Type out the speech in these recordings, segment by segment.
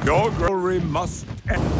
Your glory must end.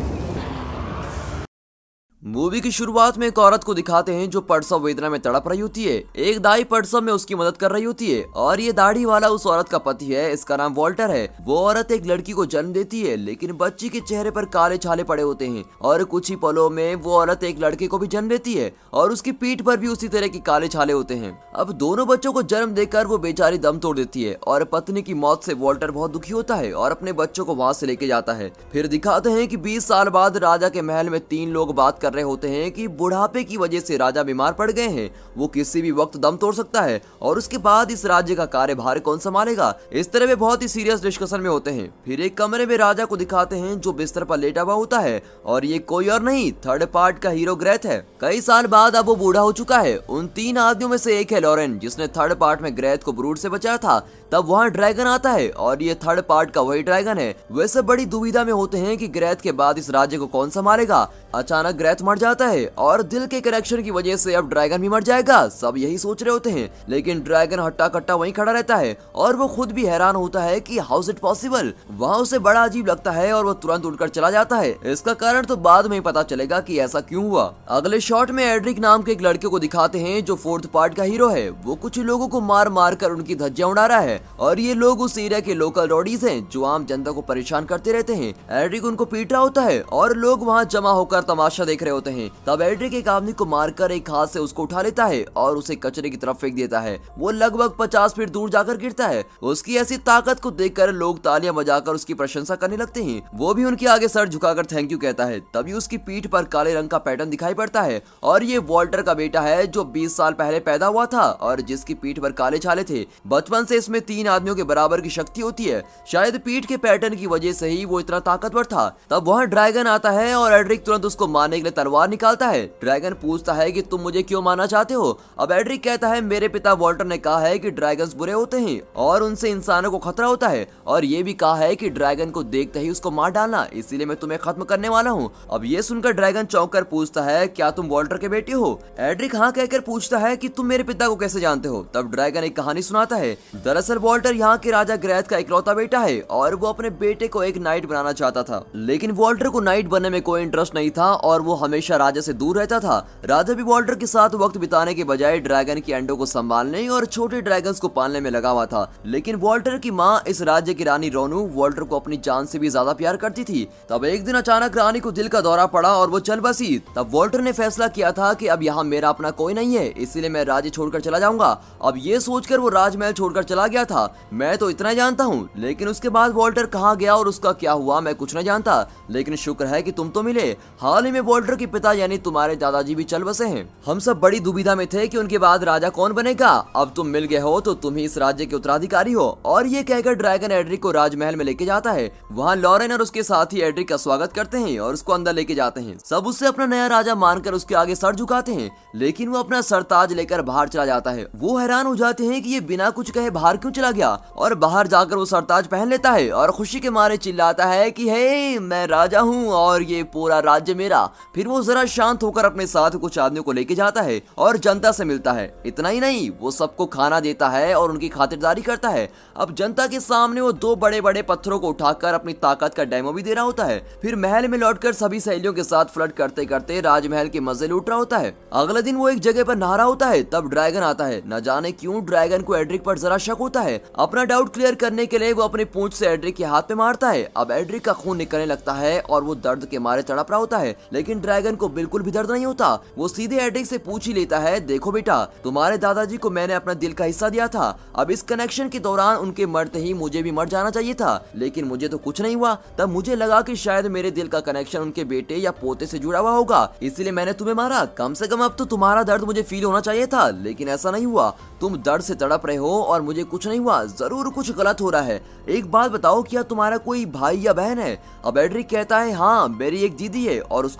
Movie की शुरुआत में एक औरत को दिखाते हैं जो प्रसव वेदना में तड़प रही होती है। एक दाई प्रसव में उसकी मदद कर रही होती है और ये दाढ़ी वाला उस औरत का पति है। इसका नाम वॉल्टर है। वो औरत एक लड़की को जन्म देती है, लेकिन बच्ची के चेहरे पर काले छाले पड़े होते हैं और कुछ ही पलों में वो औरत एक लड़के को भी जन्म देती है और उसकी पीठ पर भी उसी तरह के काले छाले होते हैं। अब दोनों बच्चों को जन्म देकर वो बेचारी दम तोड़ देती है और पत्नी की मौत से वॉल्टर बहुत दुखी होता है और अपने बच्चों को वहां से लेके जाता है। फिर दिखाते हैं कि 20 साल बाद राजा के महल में 3 लोग बात कर रहे होते हैं कि बुढ़ापे की वजह से राजा बीमार पड़ गए हैं, वो किसी भी वक्त दम तोड़ सकता है और उसके बाद इस राज्य का कार्यभार कौन संभालेगा। इस तरह वे बहुत ही सीरियस डिस्कशन में होते हैं। फिर एक कमरे में राजा को दिखाते हैं जो बिस्तर पर लेटा हुआ होता है और ये कोई और नहीं, थर्ड पार्ट का हीरो ग्रेथ है। कई साल बाद अब वो बूढ़ा हो चुका है। उन 3 आदमियों में से एक है लॉरेन, जिसने थर्ड पार्ट में ग्रेथ को ब्रूड से बचाया था। तब वहाँ ड्रैगन आता है और ये थर्ड पार्ट का वही ड्रैगन है। वे सब बड़ी दुविधा में होते हैं कि ग्रेथ के बाद इस राज्य को कौन संभालेगा। अचानक ग्रेथ मर जाता है और दिल के कनेक्शन की वजह से अब ड्रैगन भी मर जाएगा। सब यही सोच रहे होते हैं, लेकिन ड्रैगन हट्टा कट्टा वहीं खड़ा रहता है और वो खुद भी हैरान होता है कि हाउ इज इट पॉसिबल। वहाँ उसे बड़ा अजीब लगता है और वो तुरंत उठकर चला जाता है। इसका कारण तो बाद में ही पता चलेगा कि ऐसा क्यों हुआ। अगले शॉट में एड्रिक नाम के एक लड़के को दिखाते हैं जो 4th पार्ट का हीरो है। वो कुछ लोगों को मार मार कर उनकी धज्जियां उड़ा रहा है और ये लोग उस एरिया के लोकल रॉडीज हैं जो आम जनता को परेशान करते रहते हैं। एड्रिक उनको पीट रहा होता है और लोग वहाँ जमा होकर तमाशा देख रहे होते हैं। तब एड्रिक एक आदमी को मारकर एक हाथ से उसको उठा लेता है और उसे कचरे की तरफ फेंक देता है। वो लगभग 50 फीट दूर जाकर गिरता है। उसकी ऐसी ताकत को देखकर लोग तालियां बजाकर उसकी प्रशंसा करने लगते हैं। वो भी उनके आगे सर झुकाकर थैंक यू कहता है। तभी उसकी पीठ पर काले रंग का पैटर्न दिखाई पड़ता है और ये वॉल्टर का बेटा है जो 20 साल पहले पैदा हुआ था और जिसकी पीठ पर काले छाले थे। बचपन से इसमें 3 आदमियों के बराबर की शक्ति होती है। शायद पीठ के पैटर्न की वजह से ही वो इतना ताकतवर था। तब वहाँ ड्रैगन आता है और एड्रिक तुरंत उसको मारने के लिए तलवार निकालता है। ड्रैगन पूछता है कि तुम मुझे क्यों मारना चाहते हो। अब एड्रिक कहता है मेरे पिता वॉल्टर ने कहा है कि ड्रैगन्स बुरे होते हैं और उनसे इंसानों को खतरा होता है और ये भी कहा है कि ड्रैगन को देखते ही उसको मार डालना, इसीलिए मैं तुम्हें खत्म करने वाला हूँ। अब ये सुनकर ड्रैगन चौंक कर पूछता है क्या तुम वॉल्टर के बेटे हो। एड्रिक हाँ कहकर पूछता है कि तुम मेरे पिता को कैसे जानते हो। तब ड्रैगन एक कहानी सुनाता है। दरअसल वॉल्टर यहाँ के राजा ग्रेथ का इकलौता बेटा है और वो अपने बेटे को एक नाइट बनाना चाहता था, लेकिन वॉल्टर को नाइट बनने में कोई इंटरेस्ट नहीं था और वो हमेशा राजा से दूर रहता था। राजा भी वॉल्टर के साथ वक्त बिताने के बजाय ड्रैगन के अंडों को संभालने और छोटे ड्रैगन्स को पालने में लगा हुआ था। लेकिन वॉल्टर की माँ इस राज्य की रानी रोनू वॉल्टर को अपनी जान से भी ज्यादा प्यार करती थी। तब एक दिन अचानक रानी को दिल का दौरा पड़ा और वो चल बसी। तब वॉल्टर ने फैसला किया था कि अब यहाँ मेरा अपना कोई नहीं है, इसीलिए मैं राज्य छोड़कर चला जाऊंगा। अब ये सोचकर वो राजमहल छोड़कर चला गया था। मैं तो इतना जानता हूँ, लेकिन उसके बाद वॉल्टर कहाँ गया और उसका क्या हुआ मैं कुछ नहीं जानता। लेकिन शुक्र है कि तुम तो मिले। हाल ही में वॉल्टर के पिता यानी तुम्हारे दादाजी भी चल बसे हैं। हम सब बड़ी दुविधा में थे कि उनके बाद राजा कौन बनेगा। अब तुम मिल गए हो तो तुम ही इस राज्य के उत्तराधिकारी हो। और ये कहकर ड्रैगन एड्रिक को राजमहल में लेके जाता है। वहाँ लॉरेन और उसके साथी एड्रिक का स्वागत करते हैं और उसको अंदर लेके जाते हैं। सब उससे अपना नया राजा मानकर उसके आगे सर झुकाते हैं, लेकिन वो अपना सरताज लेकर बाहर चला जाता है। वो हैरान हो जाते हैं कि ये बिना कुछ कहे बाहर क्यों चला गया और बाहर जाकर वो सरताज पहन लेता है और खुशी के मारे चिल्लाता है कि हे मैं राजा हूँ और ये पूरा राज्य मेरा। फिर वो जरा शांत होकर अपने साथ कुछ आदमियों को लेके जाता है और जनता से मिलता है। इतना ही नहीं, वो सबको खाना देता है और उनकी खातिरदारी करता है। अब जनता के सामने वो 2 बड़े बड़े पत्थरों को उठाकर अपनी ताकत का डेमो भी दे रहा होता है। फिर महल में लौटकर सभी सहेलियों के साथ फ्लर्ट करते करते राजमहल के मजे लूट रहा होता है। अगले दिन वो एक जगह पर नहा रहा होता है। तब ड्रैगन आता है। न जाने क्यों ड्रैगन को एड्रिक पर जरा शक होता है। अपना डाउट क्लियर करने के लिए वो अपनी पूंछ से एड्रिक के हाथ पे मारता है। अब एड्रिक का खून निकलने लगता है और वो दर्द के मारे तड़प रहा होता है, लेकिन ड्रैगन को बिल्कुल भी दर्द नहीं होता। वो सीधे एड्रिक से पूछ ही लेता है देखो बेटा, तुम्हारे दादाजी को मैंने अपना दिल का हिस्सा दिया था। अब इस कनेक्शन के दौरान उनके मरते ही मुझे भी मर जाना चाहिए था, लेकिन मुझे तो कुछ नहीं हुआ। तब मुझे लगा कि शायद मेरे दिल का कनेक्शन उनके बेटे या पोते से जुड़ा हुआ होगा, इसलिए मैंने तुम्हें मारा। कम से कम अब तो तुम्हारा दर्द मुझे फील होना चाहिए था, लेकिन ऐसा नहीं हुआ। तुम दर्द से तड़प रहे हो और मुझे कुछ नहीं हुआ। जरूर कुछ गलत हो रहा है। एक बात बताओ, क्या तुम्हारा कोई भाई या बहन है? अब एड्रिक कहता है हाँ, मेरी एक दीदी है और उसका नाम मेगन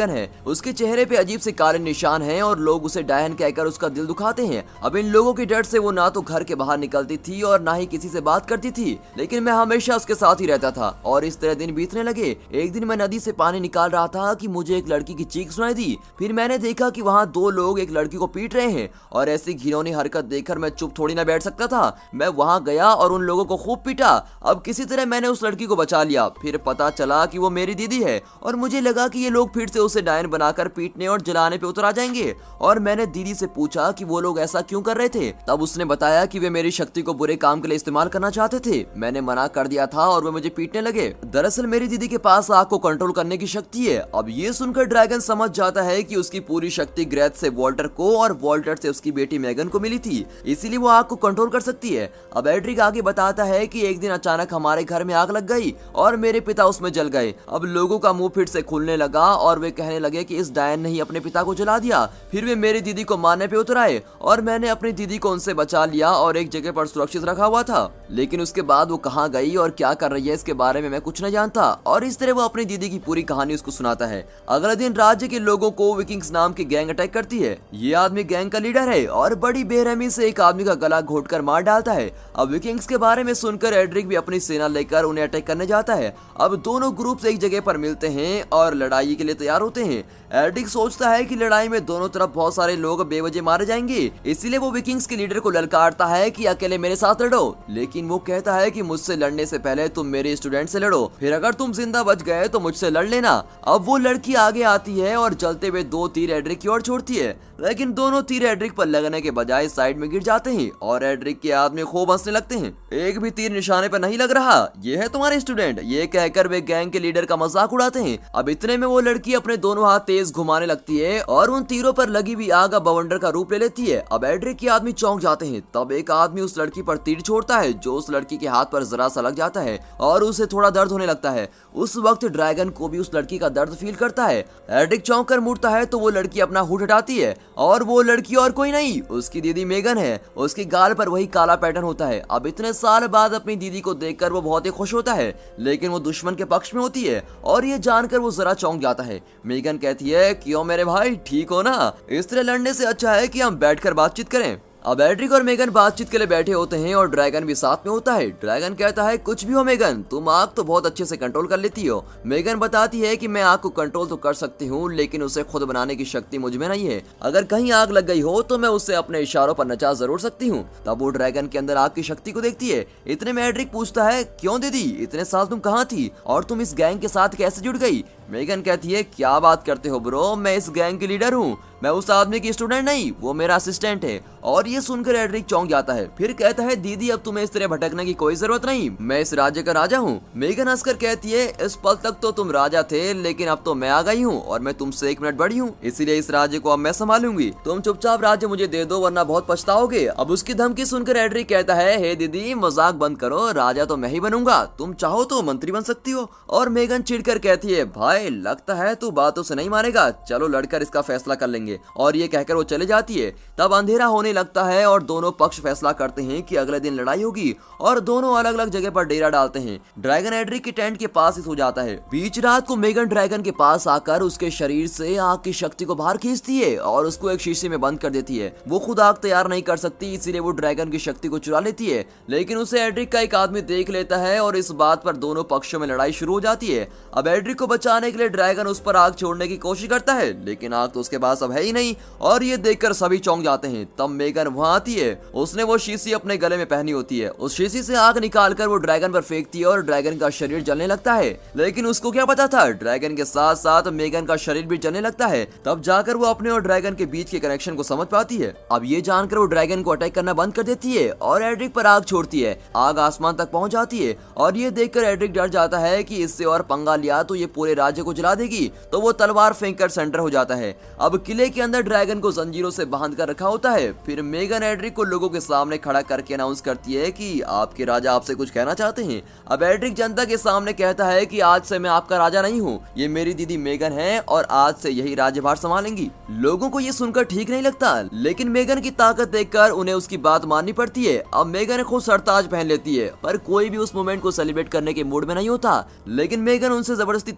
मेगन है। उसके चेहरे पे अजीब से काले निशान हैं और लोग उसे डायन कहकर उसका दिल दुखाते हैं। अब इन लोगों के डर से वो ना तो घर के बाहर निकलती थी और ना ही किसी से बात करती थी, लेकिन मैं हमेशा उसके साथ ही रहता था और इस तरह दिन बीतने लगे। एक दिन मैं नदी से पानी निकाल रहा था कि मुझे एक लड़की की चीख सुनाई दी। फिर मैंने देखा कि वहाँ दो लोग एक लड़की को पीट रहे हैं और ऐसी घिनौनी हरकत देखकर मैं चुप थोड़ी ना बैठ सकता था। मैं वहाँ गया और उन लोगों को खूब पीटा। अब किसी तरह मैंने उस लड़की को बचा लिया। फिर पता चला कि वो मेरी दीदी है और मुझे लगा कि ये लोग फिर से उसे डायन बनाकर पीटने और जलाने पे उतर आ जाएंगे। और मैंने दीदी से पूछा कि वो लोग ऐसा क्यों कर रहे थे। तब उसने बताया कि वे मेरी शक्ति को बुरे काम के लिए इस्तेमाल करना चाहते थे। मैंने मना कर दिया था और वे मुझे पीटने लगे। दरअसल मेरी दीदी के पास आग को कंट्रोल करने की शक्ति है। अब ये सुनकर ड्रैगन समझ जाता है कि उसकी पूरी शक्ति ग्रेथ से वॉल्टर को और वॉल्टर से उसकी बेटी मेगन को मिली थी, इसीलिए वो आग को कंट्रोल कर सकती है। अब एड्रिक आगे बताता है कि एक दिन अचानक हमारे घर में आग लग गई और मेरे पिता उसमें जल गए। अब लोगों का मुंह फिर से खुलने लगा और वे कहने लगे कि इस डायन ने ही अपने पिता को जला दिया। फिर वे मेरी दीदी को मारने पे उतर आए और मैंने अपनी दीदी को उनसे बचा लिया और एक जगह पर सुरक्षित रखा हुआ था। लेकिन उसके बाद वो कहाँ गई और क्या कर रही है इसके बारे में मैं कुछ नहीं जानता। और इस तरह वो अपनी दीदी की पूरी कहानी उसको सुनाता है। अगले दिन राज्य के लोगों को विकिंग्स नाम की गैंग अटैक करती है। ये आदमी गैंग का लीडर है और बड़ी बेरहमी से एक आदमी का गला घोटकर मार डालता है। अब विकिंग्स के बारे में सुनकर एड्रिक भी अपनी सेना लेकर उन्हें अटैक करने जाता है। अब दोनों ग्रुप्स एक जगह पर मिलते हैं और लड़ाई के लिए तैयार होते हैं। एड्रिक सोचता है कि लड़ाई में दोनों तरफ बहुत सारे लोग बेवजह मारे जाएंगे, इसीलिए वो विकिंग्स के लीडर को ललकारता है कि अकेले मेरे साथ लड़ो। लेकिन वो कहता है कि मुझसे लड़ने से पहले तुम मेरे स्टूडेंट से लड़ो, फिर अगर तुम जिंदा बच गए तो मुझसे लड़ लेना। अब वो लड़की आगे आती है और जलते हुए दो तीर एड्रिक की ओर छोड़ती है, लेकिन दोनों तीर एड्रिक पर लगने के बजाय साइड में गिर जाते हैं और एड्रिक के आदमी खूब हंसने लगते हैं। एक भी तीर निशाने पर नहीं लग रहा, ये है तुम्हारे स्टूडेंट, ये कहकर वे गैंग के लीडर का मजाक उड़ाते हैं। अब इतने में वो लड़की अपने दोनों हाथ तेज घुमाने लगती है और उन तीरों पर लगी हुई आग बवंडर का रूप ले लेती है। अब एड्रिक के आदमी चौंक जाते हैं। तब एक आदमी उस लड़की पर तीर छोड़ता है जो उस लड़की के हाथ पर जरा सा लग जाता है और उसे थोड़ा दर्द होने लगता है। उस वक्त ड्रैगन को भी उस लड़की का दर्द फील करता है। एड्रिक चौंक कर मुड़ता है तो वो लड़की अपना हुड हटाती है और वो लड़की और कोई नहीं, उसकी दीदी मेगन है। उसके गाल पर वही काला पैटर्न होता है। अब इतने साल बाद अपनी दीदी को देखकर वो बहुत ही खुश होता है, लेकिन वो दुश्मन के पक्ष में होती है और ये जानकर वो जरा चौंक जाता है। मेगन कहती है, क्यों मेरे भाई, ठीक हो ना? इस तरह लड़ने से अच्छा है कि हम बैठकर बातचीत करें। अब एड्रिक और मेगन बातचीत के लिए बैठे होते हैं और ड्रैगन भी साथ में होता है। ड्रैगन कहता है, कुछ भी हो मेगन, तुम आग तो बहुत अच्छे से कंट्रोल कर लेती हो। मेगन बताती है कि मैं आग को कंट्रोल तो कर सकती हूँ, लेकिन उसे खुद बनाने की शक्ति मुझ में नहीं है। अगर कहीं आग लग गई हो तो मैं उसे अपने इशारों पर नचा जरूर सकती हूँ। तब वो ड्रैगन के अंदर आग की शक्ति को देखती है। इतने में एड्रिक पूछता है, क्यों दीदी, इतने साल तुम कहाँ थी और तुम इस गैंग के साथ कैसे जुड़ गई? मेगन कहती है, क्या बात करते हो ब्रो, मैं इस गैंग की लीडर हूँ, मैं उस आदमी की स्टूडेंट नहीं, वो मेरा असिस्टेंट है। और ये सुनकर एड्रिक चौंक जाता है। फिर कहता है, दीदी अब तुम्हें इस तरह भटकने की कोई जरूरत नहीं, मैं इस राज्य का राजा हूँ। मेगन हंसकर कहती है, इस पल तक तो तुम राजा थे, लेकिन अब तो मैं आ गई हूँ और मैं तुमसे 1 मिनट बड़ी हूँ, इसीलिए इस राज्य को अब मैं संभालूंगी। तुम चुपचाप राज्य मुझे दे दो वरना बहुत पछताओगे। अब उसकी धमकी सुनकर एड्रिक कहता है, हे दीदी मजाक बंद करो, राजा तो मैं ही बनूंगा, तुम चाहो तो मंत्री बन सकती हो। और मेगन चिढ़कर कहती है, भाई लगता है तू बातों से नहीं मानेगा, चलो लड़कर इसका फैसला कर लेंगे। और ये कहकर वो चले जाती है। तब अंधेरा होने लगता है और दोनों पक्ष फैसला करते हैं कि अगले दिन लड़ाई होगी और दोनों अलग अलग जगह पर डेरा डालते हैं। ड्रैगन एड्रिक के टेंट के पास ही सो जाता है। बीच रात को मेगन ड्रैगन के पास आकर उसके शरीर से आग की शक्ति को बाहर खींचती है और उसको एक शीशे में बंद कर देती है। वो खुद आग तैयार नहीं कर सकती, इसीलिए वो ड्रैगन की शक्ति को चुरा लेती है, लेकिन उसे एड्रिक का एक आदमी देख लेता है और इस बात पर दोनों पक्षों में लड़ाई शुरू हो जाती है। अब एड्रिक को बचाने के लिए ड्रैगन उस पर आग छोड़ने की कोशिश करता है, लेकिन आग तो उसके पास अब है ही नहीं और ये देखकर सभी चौंक जाते हैं। तब मेगन वहां आती है। उसने वो शीशी अपने गले में पहनी होती है। उस शीशी से आग निकालकर वो ड्रैगन पर फेंकती है और ड्रैगन का शरीर जलने लगता है, लेकिन उसको क्या पता था ड्रैगन के साथ साथ मेगन का शरीर भी जलने लगता है। तब जाकर वो अपने और ड्रैगन के बीच के कनेक्शन को समझ पाती है। अब ये जानकर वो ड्रैगन को अटैक करना बंद कर देती है और एड्रिक पर आग छोड़ती है। आग आसमान तक पहुंच जाती है और ये देखकर एड्रिक डर जाता है कि इससे और पंगा लिया तो ये पूरे राज्य को जला देगी, तो वो तलवार फेंककर सेंटर हो जाता है। अब किले के अंदर ड्रैगन को जंजीरों से बांध कर रखा होता है। फिर मेगन एड्रिक को लोगों के सामने खड़ा करके अनाउंस करती है कि आपके राजा आपसे कुछ कहना चाहते हैं। अब एड्रिक जनता के सामने कहता है कि आज से मैं आपका राजा नहीं हूँ, ये मेरी दीदी मेगन है और आज से यही राज्यभार संभालेंगी। लोगों को ये सुनकर ठीक नहीं लगता, लेकिन मेगन की ताकत देखकर उन्हें उसकी बात माननी पड़ती है। अब मेगन खुद सरताज पहन लेती है, पर कोई भी उस मोमेंट को सेलिब्रेट करने के मूड में नहीं होता, लेकिन मेगन उनसे जबरदस्ती तालियां बजवाती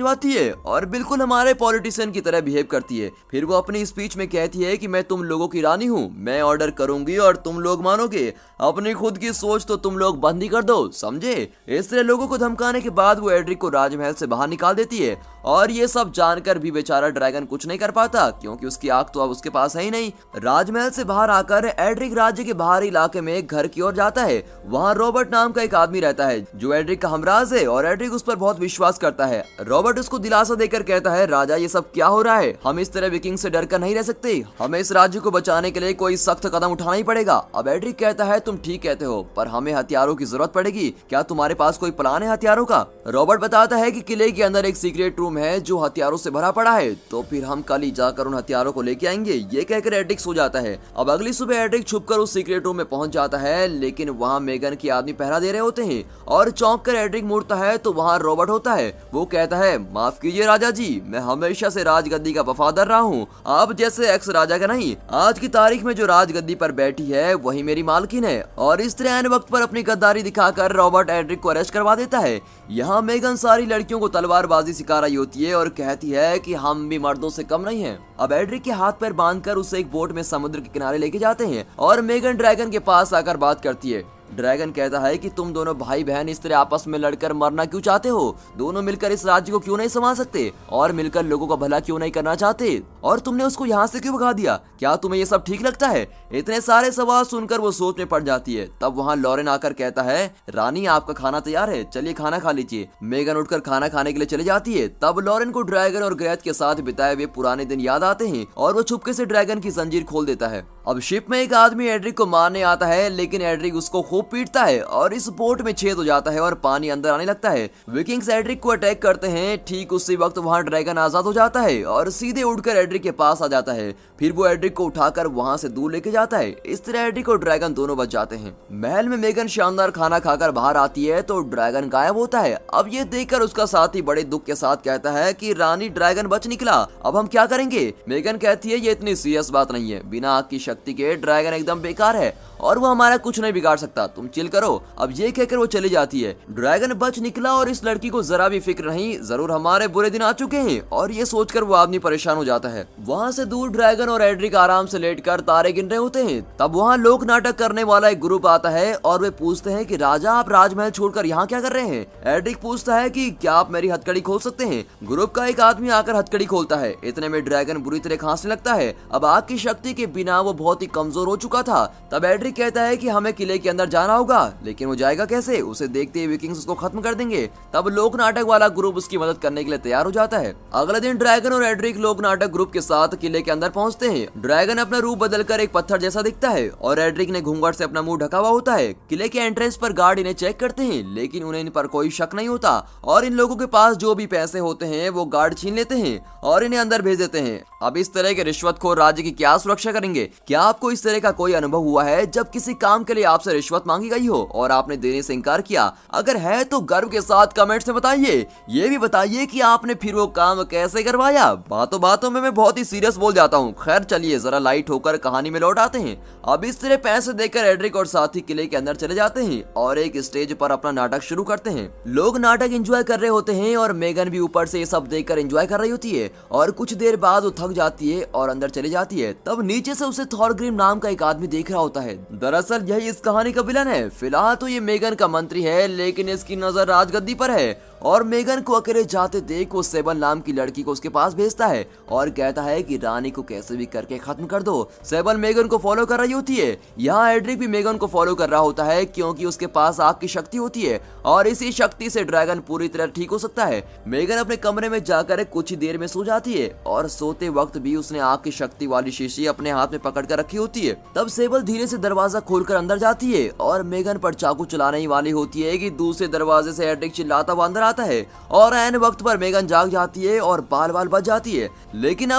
करवाती है और बिल्कुल हमारे पॉलिटिशियन की तरह बिहेव करती है। फिर वो अपनी स्पीच में कहती है कि मैं तुम लोगों की रानी हूँ, मैं ऑर्डर करूंगी और तुम लोग मानोगे, अपनी खुद की सोच तो तुम लोग बंद ही कर दो, समझे। इस तरह लोगों को धमकाने के बाद वो एड्रिक को राजमहल से बाहर निकाल देती है और ये सब जानकर भी बेचारा ड्रैगन कुछ नहीं कर पाता क्योंकि उसकी आंख तो अब उसके पास है ही नहीं। राजमहल से बाहर आकर एड्रिक राज्य के बाहरी इलाके में एक घर की ओर जाता है। वहाँ रॉबर्ट नाम का एक आदमी रहता है जो एड्रिक का हमराज है और एड्रिक उस पर बहुत विश्वास करता है। रॉबर्ट उसको दिलासा देकर कहता है, राजा ये सब क्या हो रहा है, हम इस तरह विकिंग से डर कर नहीं रह सकते, हमें इस राज्य को बचाने के लिए कोई सख्त कदम उठाना ही पड़ेगा। अब एड्रिक कहता है, तुम ठीक कहते हो, पर हमें हथियारों की जरूरत पड़ेगी, क्या तुम्हारे पास कोई प्लान है हथियारों का। रॉबर्ट बताता है कि किले के अंदर एक सीक्रेट रूम है जो हथियारों से भरा पड़ा है, तो फिर हम कल ही जाकर उन हथियारों को लेके आएंगे। ये कहकर एड्रिक सो जाता है। अब अगली सुबह एड्रिक छुपकर उस सीक्रेट रूम में पहुंच जाता है, लेकिन वहाँ मेगन के आदमी पहरा दे रहे होते हैं और चौंक कर एड्रिक मुड़ता है तो वहाँ रॉबर्ट होता है। वो कहता है, माफ कीजिए राजा जी, मैं हमेशा से राजगद्दी का वफादार रहा हूँ, आप जैसे एक्स राजा का नहीं। आज की तारीख में जो राजगद्दी पर बैठी है वही मेरी मालकिन है। और इस तरह वक्त पर अपनी गद्दारी दिखाकर रॉबर्ट एड्रिक को अरेस्ट करवा देता है। यहाँ मेगन सारी लड़कियों को तलवारबाजी सिखा रही होती है और कहती है कि हम भी मर्दों से कम नहीं हैं। अब एड्रिक के हाथ पैर बांधकर उसे एक बोट में समुद्र के किनारे लेके जाते हैं और मेगन ड्रैगन के पास आकर बात करती है। ड्रैगन कहता है कि तुम दोनों भाई बहन इस तरह आपस में लड़कर मरना क्यों चाहते हो, दोनों मिलकर इस राज्य को क्यों नहीं संभाल सकते और मिलकर लोगों का भला क्यों नहीं करना चाहते, और तुमने उसको यहाँ से क्यों भगा दिया, क्या तुम्हें ये सब ठीक लगता है। इतने सारे सवाल सुनकर वो सोच में पड़ जाती है। तब वहाँ लॉरेन आकर कहता है, रानी आपका खाना तैयार है, चलिए खाना खा लीजिए। मेगन उठकर खाना खाने के लिए चली जाती है। तब लॉरेन को ड्रैगन और ग्रेथ के साथ बिताए हुए पुराने दिन याद आते हैं और वो चुपके से ड्रैगन की जंजीर खोल देता है। अब शिप में एक आदमी एड्रिक को मारने आता है, लेकिन एड्रिक उसको खूब पीटता है और इस बोट में छेद हो जाता है और पानी अंदर आने लगता है। विकिंग्स एड्रिक को अटैक करते हैं। ठीक उसी वक्त वहाँ ड्रैगन आजाद हो जाता है और सीधे उड़कर एड्रिक के पास आ जाता है। फिर वो एड्रिक को उठाकर वहाँ से दूर लेके जाता है। इस तरह एड्रिक और ड्रैगन दोनों बच जाते हैं। महल में मेगन शानदार खाना खाकर बाहर आती है तो ड्रैगन गायब होता है। अब ये देखकर उसका साथी बड़े दुख के साथ कहता है कि रानी ड्रैगन बच निकला, अब हम क्या करेंगे। मेगन कहती है, ये इतनी सीरियस बात नहीं है, बिना आग की शक्ति के ड्रैगन एकदम बेकार है और वो हमारा कुछ नहीं बिगाड़ सकता, तुम चिल करो। अब ये कहकर वो चली जाती है। ड्रैगन बच निकला और इस लड़की को जरा भी फिक्र नहीं, जरूर हमारे बुरे दिन आ चुके हैं, और ये सोचकर वो आदमी परेशान हो जाता है। वहाँ से दूर ड्रैगन और एड्रिक आराम से लेटकर तारे गिन रहे होते हैं। तब वहाँ लोक नाटक करने वाला एक ग्रुप आता है और वे पूछते हैं कि राजा आप राजमहल छोड़कर यहाँ क्या कर रहे हैं। एड्रिक पूछता है कि क्या आप मेरी हथकड़ी खोल सकते हैं। ग्रुप का एक आदमी आकर हथकड़ी खोलता है। इतने में ड्रैगन बुरी तरह खांसने लगता है। अब आग की शक्ति के बिना वो बहुत ही कमजोर हो चुका था। तब एड्रिक कहता है कि हमें किले के अंदर जाना होगा, लेकिन वो जाएगा कैसे, उसे देखते ही विकिंग्स उसको खत्म कर देंगे। तब लोक नाटक वाला ग्रुप उसकी मदद करने के लिए तैयार हो जाता है। अगले दिन ड्रैगन और एड्रिक लोक नाटक ग्रुप के साथ किले के अंदर पहुंचते हैं। ड्रैगन अपना रूप बदलकर एक पत्थर जैसा दिखता है और एड्रिक ने घूंघट से अपना मुंह ढका हुआ होता है। किले के एंट्रेंस पर गार्ड इन्हें चेक करते हैं, लेकिन उन्हें इन पर कोई शक नहीं होता और इन लोगों के पास जो भी पैसे होते हैं वो गार्ड छीन लेते हैं और इन्हें अंदर भेज देते हैं। अब इस तरह के रिश्वतखोर राज्य की क्या सुरक्षा करेंगे। क्या आपको इस तरह का कोई अनुभव हुआ है जब किसी काम के लिए आपसे रिश्वत मांगी गई हो और आपने देने से इनकार किया? अगर है तो गर्व के साथ कमेंट्स में बताइए। ये भी बताइए कि आपने फिर वो काम कैसे करवाया। बातों बातों में मैं बहुत ही सीरियस बोल जाता हूँ। खैर चलिए जरा लाइट होकर कहानी में लौट आते हैं। अब इस तरह पैसे देकर एड्रिक और साथी किले के अंदर चले जाते हैं और एक स्टेज पर अपना नाटक शुरू करते हैं। लोग नाटक एंजॉय कर रहे होते हैं और मेगन भी ऊपर से ये सब देखकर एंजॉय कर रही होती है और कुछ देर बाद वो थक जाती है और अंदर चली जाती है। तब नीचे से उसे थॉरग्रिम नाम का एक आदमी देख रहा होता है। दरअसल यही इस कहानी का विलन है। फिलहाल तो ये मेगन का मंत्री है, लेकिन इसकी नजर राजगद्दी पर है और मेगन को अकेले जाते देख वो सेबल नाम की लड़की को उसके पास भेजता है और कहता है कि रानी को कैसे भी करके खत्म कर दो। सेबल मेगन को फॉलो कर रही होती है। यहाँ एड्रिक भी मेगन को फॉलो कर रहा होता है क्योंकि उसके पास आग की शक्ति होती है और इसी शक्ति से ड्रैगन पूरी तरह ठीक हो सकता है। मेगन अपने कमरे में जाकर कुछ ही देर में सो जाती है और सोते वक्त भी उसने आग की शक्ति वाली शीशी अपने हाथ में पकड़ कर रखी होती है। तब सेबल धीरे से दरवाजा खोलकर अंदर जाती है और मेगन पर चाकू चलाने ही वाली होती है कि दूसरे दरवाजे से एड्रिक चिल्लाता हुआ अंदर आता है और ऐन वक्त पर मेगन जाग जाती है और बाल बाल बच जाती है। लेकिन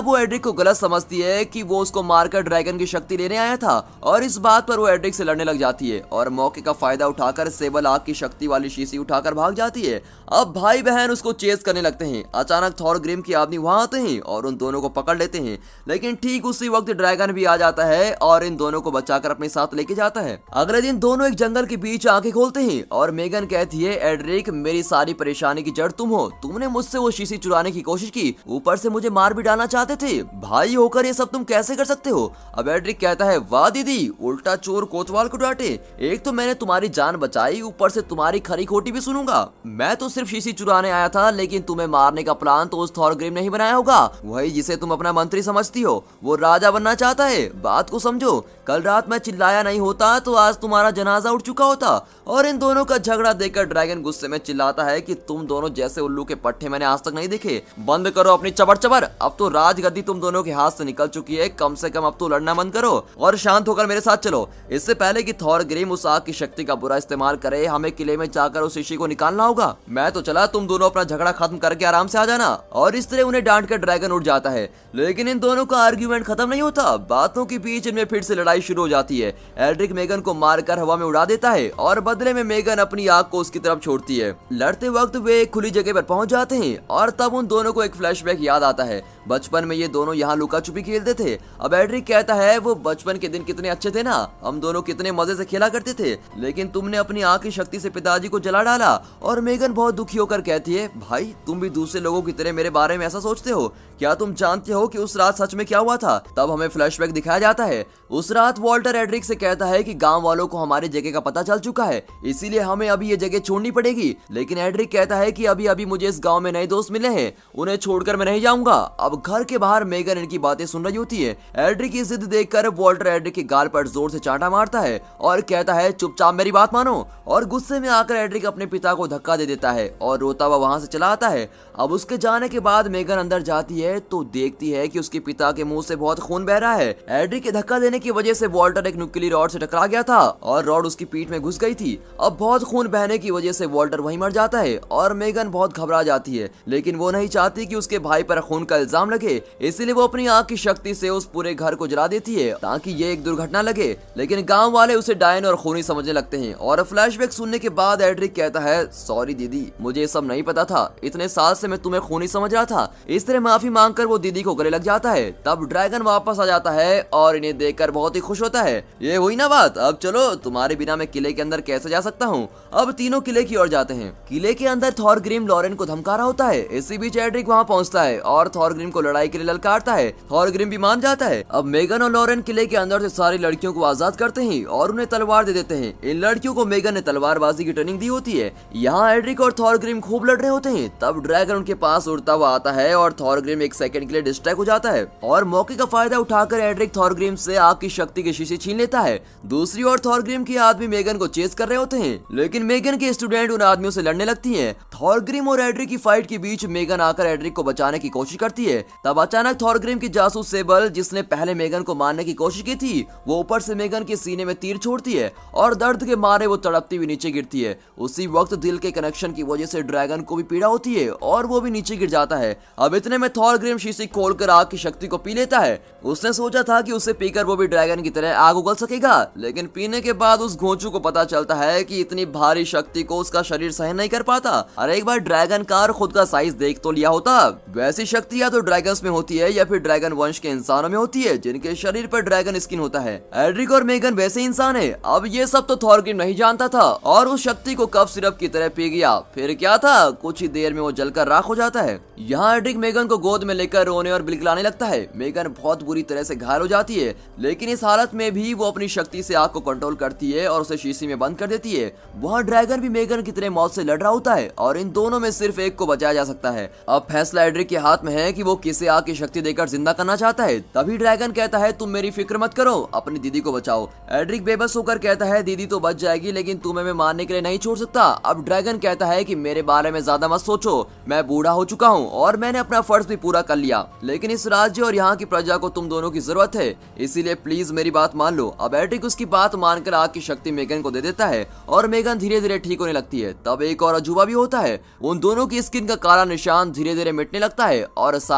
अब वो एड्रिक को गलत समझती है कि वो उसको मारकर ड्रैगन की शक्ति लेने आया था और इस बात पर वो एड्रिक से लड़ने लग जाती है और मौके का फायदा उठाकर सेबल आग की शक्ति वाली शीशी उठाकर भाग जाती है। अब भाई बहन उसको चेस करने लगते हैं। अचानक थॉरग्रिम के आदमी वहां आते हैं और उन दोनों को पकड़ लेते हैं, लेकिन ठीक उसी वक्त ड्रैगन भी आ जाता है और इन दोनों को बचाकर अपने साथ लेके जाता है। अगले दिन दोनों एक जंगल के बीच आंखें खोलते हैं और मेगन कहती है, एड्रिक मेरी सारी परेशानी की जड़ तुम हो, तुमने मुझसे वो शीशी चुराने की कोशिश की, ऊपर से मुझे मार भी डालना चाहते थे, भाई होकर ये सब तुम कैसे कर सकते हो। अब एड्रिक कहता है, वाह दीदी, उल्टा चोर कोतवाल को डांटे, एक तो मैंने तुम्हारी जान बचाई, ऊपर से तुम्हारी खरी खोटी भी सुनूंगा। मैं तो सिर्फ शीशी चुराने आया था, लेकिन तुम्हें मारने का प्लान तो उस थॉरग्रिम ने ही बनाया होगा, वही जिसे तुम अपना मंत्री समझती हो, वो राजा बनना चाहता है, बात को समझो। कल रात मैं चिल्लाया नहीं होता तो आज तुम्हारा जनाजा उठ चुका होता। और इन दोनों का झगड़ा देखकर ड्रैगन गुस्से में चिल्लाता है कि तुम दोनों जैसे उल्लू के पट्टे मैंने आज तक नहीं देखे, बंद करो अपनी चबर चबर, अब तो राजगद्दी तुम दोनों के हाथ से निकल चुकी है, कम से कम अब तो लड़ना बंद करो और शांत होकर मेरे साथ चलो। इससे पहले कि थॉरग्रिम उस आग की शक्ति का बुरा इस्तेमाल करे, हमें किले में जाकर उस शीशी को निकालना होगा। मैं तो चला, तुम दोनों अपना झगड़ा खत्म करके आराम से आ जाना। और इस तरह उन्हें डांट कर ड्रैगन उठ जाता है, लेकिन इन दोनों का आर्ग्यूमेंट खत्म नहीं होता, बातों के बीच इनमें फिर से लड़ाई शुरू हो जाती है। एड्रिक मेगन को मारकर हवा में उड़ा देता है और बदले में मेगन अपनी आग को उसकी तरफ छोड़ती है। लड़ते वक्त वे एक खुली जगह पर पहुंच जाते हैं और तब उन दोनों को एक फ्लैशबैक याद आता है, बचपन में ये दोनों यहाँ लुका छुपी खेलते थे। अब एड्रिक कहता है, वो बचपन के दिन कितने अच्छे थे ना, हम दोनों कितने मजे से खेला करते थे, लेकिन तुमने अपनी आग की शक्ति से पिताजी को जला डाला। और मेगन बहुत दुखी होकर कहती है, भाई तुम भी दूसरे लोगों की तरह मेरे बारे में ऐसा सोचते हो, क्या तुम जानते हो कि उस रात सच में क्या हुआ था। तब हमें फ्लैशबैक दिखाया जाता है। उस रात वॉल्टर एड्रिक से कहता है कि गांव वालों को हमारी जगह का पता चल चुका है, इसीलिए हमें अभी ये जगह छोड़नी पड़ेगी। लेकिन एड्रिक कहता है कि अभी अभी मुझे इस गांव में नए दोस्त मिले हैं, उन्हें छोड़कर मैं नहीं जाऊंगा। अब घर के बाहर मेगन इनकी बातें सुन रही होती है। एड्रिक की जिद देखकर वॉल्टर एड्रिक के गाल पर जोर से चांटा मारता है और कहता है, चुपचाप मेरी बात मानो। और गुस्से में आकर एड्रिक अपने पिता को धक्का दे देता है और रोता हुआ वहां से चला आता है। अब उसके जाने के बाद मेगन अंदर जाती है तो देखती है कि उसके पिता के मुंह से बहुत खून बह रहा है। एड्रिक के धक्का देने की वजह से वॉल्टर एक नुकीली रॉड से टकरा गया था और रॉड उसकी पीठ में घुस गई थी। अब बहुत खून बहने की वजह से वॉल्टर वहीं मर जाता है और मेगन बहुत घबरा जाती है, लेकिन वो नहीं चाहती कि उसके भाई पर खून का इल्जाम लगे, इसीलिए वो अपनी आग की शक्ति से उस पूरे घर को जला देती है ताकि ये एक दुर्घटना लगे। लेकिन गांव वाले उसे डायन और खूनी समझने लगते हैं। और फ्लैशबैक सुनने के बाद एड्रिक कहता है, सॉरी दीदी, मुझे सब नहीं पता था, इतने साल से मैं तुम्हें खूनी समझ रहा था। इस तरह माफी मांगकर वो दीदी को गले लग जाता है। तब ड्रैगन वापस आ जाता है और इन्हें देखकर बहुत ही खुश होता है। ये हुई ना बात, अब चलो, तुम्हारे बिना मैं किले के अंदर कैसे जा सकता हूँ। अब तीनों किले की ओर जाते हैं। किले के अंदर थॉरग्रिम लॉरेन को धमका रहा होता है। इसी बीच एड्रिक वहाँ पहुँचता है और थॉरग्रिम को लड़ाई के लिए ललकारता है। थॉरग्रिम भी मान जाता है। अब मेगन और लॉरेन किले के अंदर से सारी लड़कियों को आजाद करते हैं और उन्हें तलवार दे देते हैं। इन लड़कियों को मेगन ने तलवारबाजी की ट्रेनिंग दी होती है। यहाँ एड्रिक और थॉरग्रिम खूब लड़ रहे होते हैं। तब ड्रैगन उनके पास उड़ता हुआ आता है और थॉरग्रिम एक सेकंड के लिए डिस्ट्रैक्ट हो जाता है और मौके का फायदा उठाकर एड्रिक थॉरग्रिम से आग की शक्ति के शीशे छीन लेता है। दूसरी ओर थॉरग्रिम के आदमी मेगन को चेस कर रहे होते हैं, लेकिन मेगन के स्टूडेंट उन आदमियों से लड़ने लगती हैं। थॉरग्रिम और एड्रिक की फाइट के बीच मेगन आकर एड्रिक को बचाने की कोशिश करती है। तब अचानक थॉरग्रिम की जासूस सेबल, जिसने पहले मेगन को मारने की कोशिश की थी, वो ऊपर से मेगन के सीने में तीर छोड़ती है और दर्द के मारे वो तड़पती हुई नीचे गिरती है। उसी वक्त दिल के कनेक्शन की वजह से ड्रैगन को भी पीड़ा होती है और वो भी नीचे गिर जाता है। अब इतने में थॉरग्रिम शीशी खोलकर आग की शक्ति को पी लेता है। उसने सोचा था कि उसे पीकर वो भी ड्रैगन की तरह आग उगल सकेगा, लेकिन पीने के बाद उस घोंचू को पता चलता है कि इतनी भारी शक्ति को उसका शरीर सहन नहीं कर पाता। अरे एक बार ड्रैगन का और खुद का साइज देख तो लिया होता। वैसी शक्ति या तो ड्रैगन्स में होती है या फिर ड्रैगन वंश के इंसानों में होती है, जिनके शरीर पर ड्रैगन स्किन होता है। एड्रिक और मेगन वैसे इंसान है। अब ये सब तो थॉरग्रिम नहीं जानता था और उस शक्ति को कफ सिरप की तरह पी गया। फिर क्या था, कुछ ही देर में वो जलकर राख हो जाता है। यहाँ एड्रिक मेगन को गोद में लेकर रोने और बिलखिलाने लगता है। मेगन बहुत बुरी तरह से घायल हो जाती है, लेकिन इस हालत में भी वो अपनी शक्ति से आग को कंट्रोल करती है और उसे शीशी में बंद कर देती है। वहाँ ड्रैगन भी मेगन की तरह मौत से लड़ रहा होता है और इन दोनों में सिर्फ एक को बचाया जा सकता है। अब फैसला एड्रिक के हाथ में है कि वो किसे आग की शक्ति देकर जिंदा करना चाहता है। तभी ड्रैगन कहता है, तुम मेरी फिक्र मत करो, अपनी दीदी को बचाओ। एड्रिक बेबस होकर कहता है, दीदी तो बच जाएगी, लेकिन तुम्हें मैं मारने के लिए नहीं छोड़ सकता। अब ड्रैगन कहता है कि मेरे बारे में ज्यादा मत सोचो, मैं बूढ़ा हो चुका हूँ और मैंने अपना फर्ज भी पूरा कर लिया, लेकिन इस राज्य और यहाँ की प्रजा को तुम दोनों की जरूरत है, इसीलिए प्लीज मेरी बात मान लो। अब एड्रिक उसकी बात मानकर आग की शक्ति मेगन को दे देता है और मेगन धीरे धीरे ठीक होने लगती है। तब एक और अजूबा भी होता है। उन दोनों की स्किन का काला निशान धीरे धीरे मिटने लगता है और साथ ही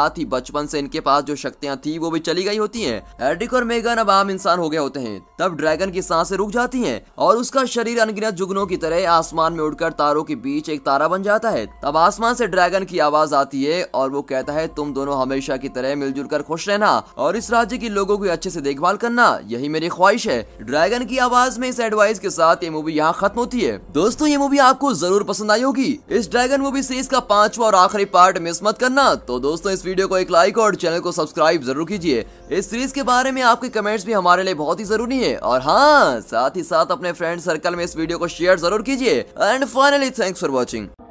बचपन से इनके पास जो शक्तियां थी वो भी चली गई होती हैं। एरिक और मेगन अब आम इंसान हो गए होते हैं। तब ड्रैगन की सांसें रुक जाती हैं और उसका शरीर अनगिनत जुगनों की तरह आसमान में उड़कर तारों के बीच एक तारा बन जाता है। तब आसमान से ड्रैगन की आवाज आती है और वो कहता है, तुम दोनों हमेशा की तरह मिलजुल कर खुश रहना और इस राज्य के लोगों की अच्छे से देखभाल करना, यही मेरी ख्वाहिश है। ड्रैगन की आवाज में इस एडवाइस के साथ ये मूवी यहाँ खत्म होती है। दोस्तों ये मूवी आपको जरूर पसंद आई होगी। इस ड्रैगन मूवी सीरीज का 5वां और आखिरी पार्ट मिस मत करना। तो दोस्तों इस वीडियो को एक लाइक और चैनल को सब्सक्राइब जरूर कीजिए। इस सीरीज के बारे में आपके कमेंट्स भी हमारे लिए बहुत ही जरूरी है और हाँ, साथ ही साथ अपने फ्रेंड सर्कल में इस वीडियो को शेयर जरूर कीजिए। And finally thanks for watching.